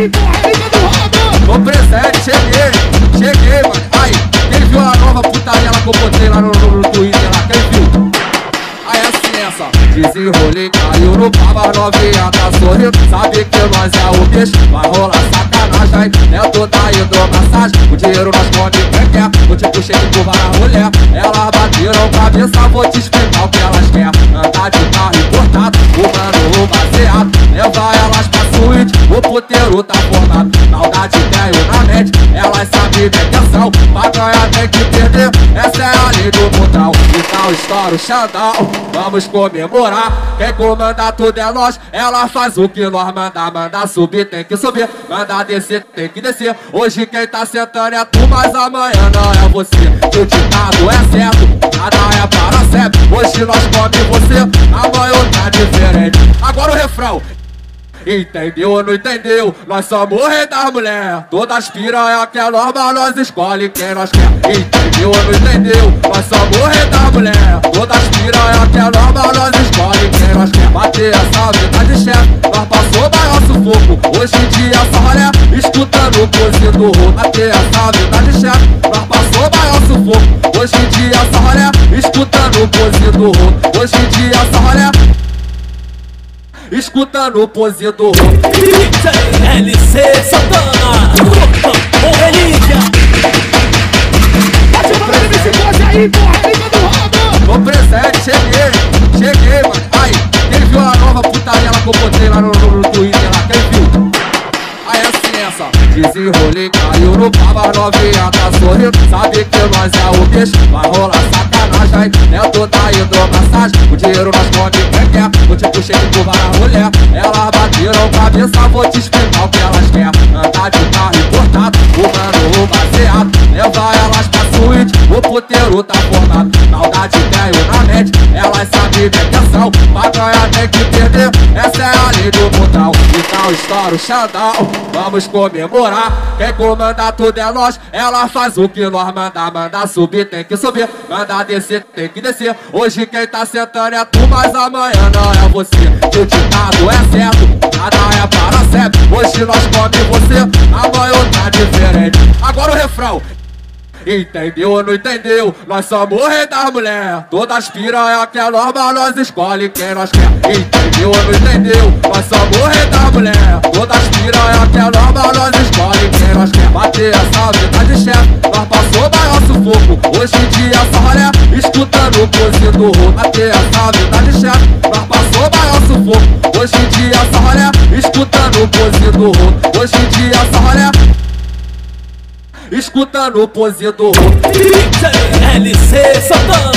aí, porra, liga do rodo. Tô presente, cheguei, mano. Aí, quem viu a nova putaria lá que eu botei lá no Twitter lá, quem viu? Aí essa desenrolei, caiu no pau, a novinha tá sorrindo. Sabe que nós é o bicho, vai rolar sacanagem. É toda hidromassagem, o dinheiro nós come quem quer. Vou te puxei de curva na mulher, elas bateram cabeça, vou te explicar o que elas querem. Andar de carro importado, fumando o baseado, levar elas pra suíte, o puteiro tá formado. Maldade tenho na mente, elas sabem bem atenção. Pra ganhar tem que perder, essa é a lei do mutal. Então estoura o Xandão, vamos comemorar. Quem comanda tudo é nós, ela faz o que nós manda subir, tem que subir, manda descer, tem que descer. Hoje quem tá sentando é tu, mas amanhã não é você. Que o ditado é certo, nada é para sempre. Hoje nós come você, amanhã tá diferente. Agora o refrão. Entendeu ou não entendeu? Nós somos o rei das mulher. Todas piranha que é normal, nós escolhe quem nós quer. Entendeu ou não entendeu? Nós somos o rei das mulher. Todas piranha que é normal, nós escolhe quem nós quer. Bater essa vida de chefe, nós passou maior sufoco. Hoje em dia só rolé, escutando o pose do rodo. Bater essa vida de chefe, nós passou maior sufoco. Hoje em dia só rolé, escutando o pose do rodo. Hoje em dia só rolé, escutando o pose do rodo. LC Santana, o Relíquia. Bate pra mim esse pose aí, porra, liga do rodo. Tô presente, cheguei, mano. Aí, quem viu a nova putaria lá que eu botei lá no Twitter lá, quem viu? Aí essa desenrolei, caiu no pau, a novinha tá sorrindo. Sabe que nós é o bicho, vai rolar sacanagem. É toda hidromassagem, o dinheiro nós come quem quer. Vou te puxei de curva na mulher, elas bateram cabeça, vou te explicar o que elas querem. Andar de carro importado, fumando o baseado, levar elas pra suíte, o puteiro tá formado. Maldade tenho na mente, elas sabem bem atenção. Pra ganhar tem que perder, essa é a lei do mutal. Então estoura o Xandão, vamos comemorar. Quem comanda tudo é nós, ela faz o que nós manda subir, tem que subir, manda descer, tem que descer. Hoje quem tá sentando é tu, mas amanhã não é você. Que o ditado é certo, nada é para sempre. Hoje nós come você, amanhã tá diferente. Agora o refrão. Entendeu ou não entendeu? Nós somos o rei das mulher. Todas piranha que é normal, nós escolhe quem nós quer. Entendeu ou não entendeu? Nós somos o rei das mulher. Todas piranha que é normal, nós escolhe quem nós quer. Bater essa vida de chefe, nós passou maior sufoco. Hoje em dia só rolé, escutando o pose do rodo. Bater essa vida de chefe, nós passou maior sufoco. Hoje em dia só rolé, escutando o pose do rodo. Hoje em dia só rolé, escutando o pose do rodo. LC Santana.